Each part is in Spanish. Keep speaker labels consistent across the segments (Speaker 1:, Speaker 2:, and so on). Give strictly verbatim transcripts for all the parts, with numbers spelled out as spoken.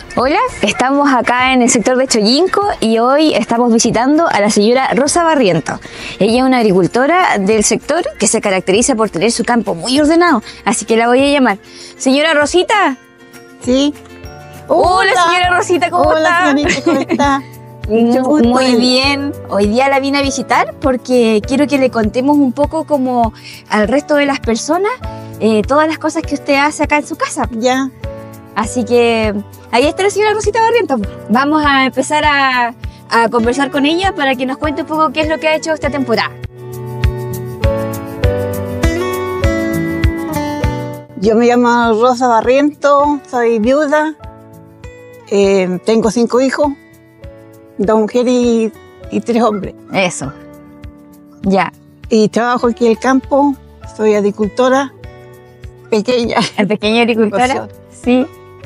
Speaker 1: Hola, estamos acá en el sector de Choyinco y hoy estamos visitando a la señora Rosa Barrientos. Ella es una agricultora del sector que se caracteriza por tener su campo muy ordenado, así que la voy a llamar. Señora Rosita.
Speaker 2: Sí.
Speaker 1: Hola, Hola señora Rosita, ¿cómo
Speaker 2: Hola,
Speaker 1: está?
Speaker 2: Señorita, ¿cómo está?
Speaker 1: Muy, muy bien. Hoy día la vine a visitar porque quiero que le contemos un poco como al resto de las personas eh, todas las cosas que usted hace acá en su casa.
Speaker 2: Ya.
Speaker 1: Así que ahí está la señora Rosita Barrientos. Vamos a empezar a, a conversar con ella para que nos cuente un poco qué es lo que ha hecho esta temporada.
Speaker 2: Yo me llamo Rosa Barrientos, soy viuda, eh, tengo cinco hijos, dos mujeres y, y tres hombres.
Speaker 1: Eso. Ya.
Speaker 2: Y trabajo aquí en el campo, soy agricultora pequeña.
Speaker 1: ¿El pequeña agricultora? Sí.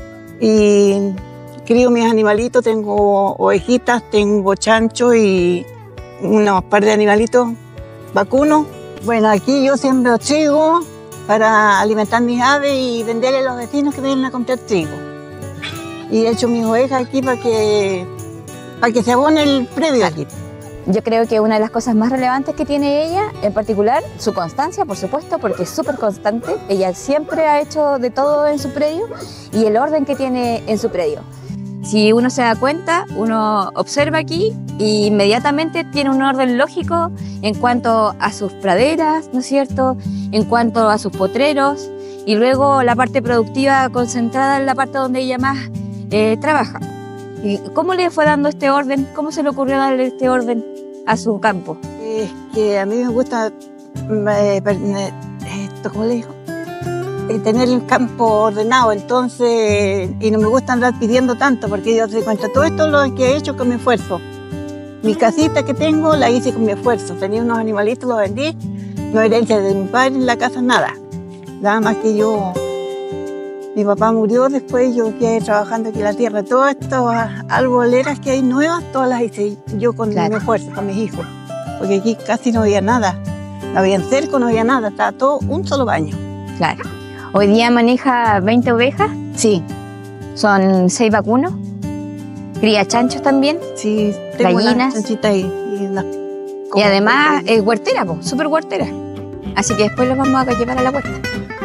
Speaker 2: Y crío mis animalitos, tengo ovejitas, tengo chancho y unos par de animalitos vacunos. Bueno, aquí yo siembro trigo para alimentar mis aves y venderle a los vecinos que vienen a comprar trigo. Y he hecho mis ovejas aquí para que, para que se abone el predio aquí.
Speaker 1: Yo creo que una de las cosas más relevantes que tiene ella, en particular, su constancia, por supuesto, porque es súper constante. Ella siempre ha hecho de todo en su predio y el orden que tiene en su predio. Si uno se da cuenta, uno observa aquí e inmediatamente tiene un orden lógico en cuanto a sus praderas, ¿no es cierto?, en cuanto a sus potreros y luego la parte productiva concentrada en la parte donde ella más eh, trabaja. ¿Y cómo le fue dando este orden? ¿Cómo se le ocurrió darle este orden a su campo?
Speaker 2: Es que a mí me gusta, eh, esto, ¿cómo le digo? Eh, tener el campo ordenado, entonces, y no me gusta andar pidiendo tanto, porque yo te cuento, todo esto lo que he hecho con mi esfuerzo. Mi casita que tengo la hice con mi esfuerzo, tenía unos animalitos, los vendí, no herencia de mi padre en la casa, nada. Nada más que yo... Mi papá murió, después yo quedé trabajando aquí en la tierra. Todas estas arboleras que hay nuevas, todas las hice yo con claro. mi esfuerzo, con mis hijos. Porque aquí casi no había nada. No había cerco, no había nada. Estaba todo un solo baño.
Speaker 1: Claro. ¿Hoy día maneja veinte ovejas?
Speaker 2: Sí.
Speaker 1: ¿Son seis vacunos? ¿Cría chanchos también?
Speaker 2: Sí. Tengo
Speaker 1: ¿gallinas?
Speaker 2: Chanchitas ahí. Y, una,
Speaker 1: y además es huertera, súper huertera. Así que después los vamos a llevar a la huerta.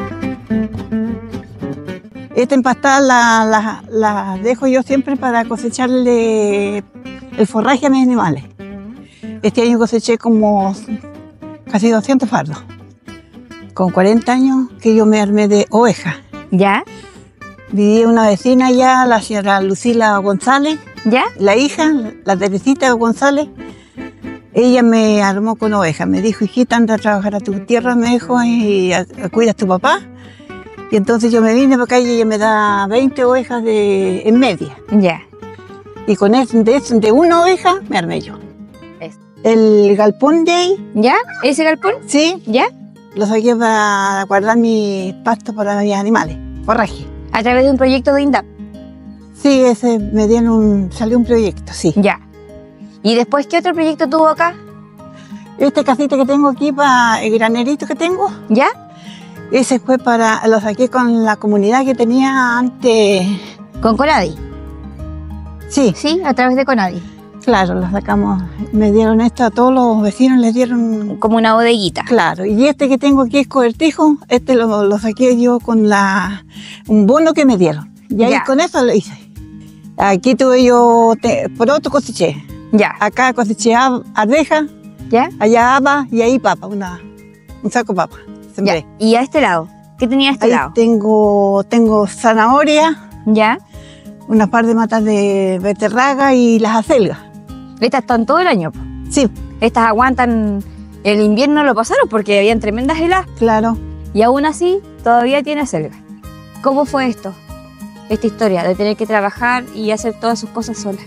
Speaker 2: Esta empastada la, la, la dejo yo siempre para cosecharle el forraje a mis animales. Este año coseché como casi doscientos fardos. Con cuarenta años que yo me armé de ovejas.
Speaker 1: ¿Ya?
Speaker 2: Viví una vecina ya, la señora Lucila González.
Speaker 1: ¿Ya?
Speaker 2: La hija, la Teresita González. Ella me armó con ovejas. Me dijo, hijita, anda a trabajar a tu tierra, me dijo, y a, a, cuida a tu papá. Y entonces yo me vine para acá y ella me da veinte ovejas de, en media.
Speaker 1: Ya.
Speaker 2: Y con eso, de, de una oveja me armé yo.
Speaker 1: Es.
Speaker 2: El galpón de ahí.
Speaker 1: ¿Ya? ¿Ese galpón?
Speaker 2: Sí.
Speaker 1: ¿Ya?
Speaker 2: Lo saqué para guardar mis pastos para mis animales, forraje.
Speaker 1: ¿A través de un proyecto de INDAP?
Speaker 2: Sí, ese me dieron un, salió un proyecto, sí.
Speaker 1: Ya. ¿Y después qué otro proyecto tuvo acá?
Speaker 2: Este casita que tengo aquí, para el granerito que tengo.
Speaker 1: ¿Ya?
Speaker 2: Ese fue para, lo saqué con la comunidad que tenía antes.
Speaker 1: ¿Con Conadi?
Speaker 2: Sí.
Speaker 1: Sí, a través de Conadi.
Speaker 2: Claro, lo sacamos, me dieron esto, a todos los vecinos les dieron...
Speaker 1: Como una bodeguita.
Speaker 2: Claro, y este que tengo aquí es cobertijo, este lo, lo saqué yo con la, un bono que me dieron. Y ahí ya. Con eso lo hice. Aquí tuve yo, te, poroto coseché.
Speaker 1: Ya.
Speaker 2: Acá coseché arveja,
Speaker 1: ya.
Speaker 2: Allá haba y ahí papa, una, un saco de papa.
Speaker 1: Ya. ¿Y a este lado? ¿Qué tenía a este
Speaker 2: ahí
Speaker 1: lado?
Speaker 2: Tengo, tengo zanahoria.
Speaker 1: Ya.
Speaker 2: Una par de matas de beterraga y las acelgas.
Speaker 1: ¿Estas están todo el año?
Speaker 2: Sí.
Speaker 1: ¿Estas aguantan el invierno? Lo pasaron porque habían tremendas heladas.
Speaker 2: Claro.
Speaker 1: Y aún así, todavía tiene acelgas. ¿Cómo fue esto? Esta historia de tener que trabajar y hacer todas sus cosas solas.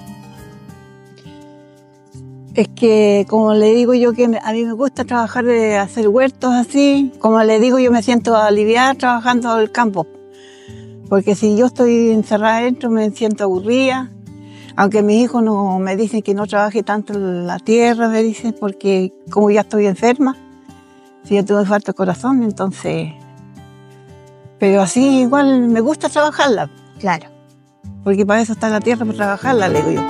Speaker 2: Es que, como le digo yo, que a mí me gusta trabajar, de hacer huertos así. Como le digo, yo me siento aliviada trabajando en el campo. Porque si yo estoy encerrada adentro, me siento aburrida. Aunque mis hijos no, me dicen que no trabaje tanto en la tierra, me dicen, porque como ya estoy enferma, si yo tengo infarto de corazón, entonces... Pero así igual me gusta trabajarla.
Speaker 1: Claro.
Speaker 2: porque para eso está la tierra, para trabajarla, le digo yo.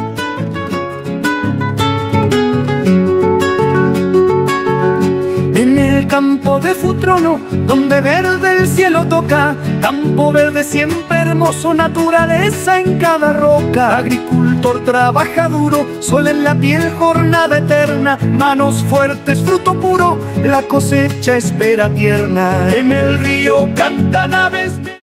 Speaker 3: En el campo de Futrono, donde verde el cielo toca, campo verde siempre hermoso, naturaleza en cada roca. Agricultor trabaja duro, sol en la piel, jornada eterna, manos fuertes, fruto puro, la cosecha espera tierna. En el río cantan aves.